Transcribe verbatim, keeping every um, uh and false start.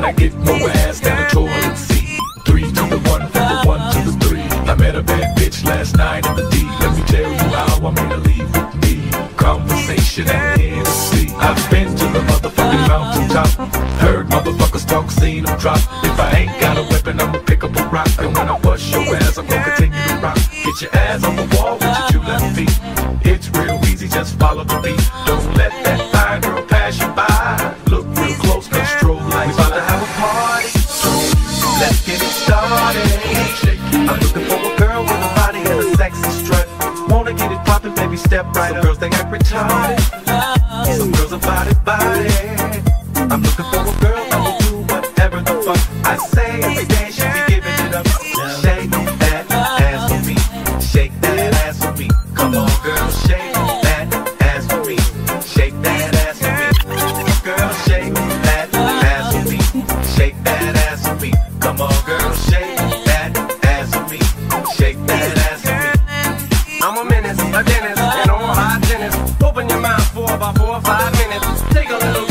I get more ass than a toilet seat. Three to the one, from the one to the three. I met a bad bitch last night in the D. Let me tell you how I made her leave with me. Conversation and Hennessy. I've been to the motherfucking mountaintop. Heard motherfuckers talk, seen them drop. If I ain't got a weapon, I'ma pick up a rock. And when I bust your ass, I'm gonna continue to rock. Get your ass on the wall with your two left feet. It's real easy, just follow the beat. Don't let that fine girl pass you by. Look real close, cause stroll like we about to have a party. So let's get it started. I'm looking for a girl with a body and a sexy strut. Wanna get it poppin', baby, step right up. Some girls, they act retarded. Some girls are body, body. I'm looking for a girl that will do whatever the fuck I say. Every day she be giving it up. Shake that ass for me. Shake that ass for me. Come on, girl, shake that ass for me. Shake that ass for me. Girl, shake that ass for me. Shake that ass for me. Come on, girl, shake that ass for me. Shake that ass for me. I'm a menace, a dentist, and a hot dentist. Open your mouth for about four or five minutes. Take a little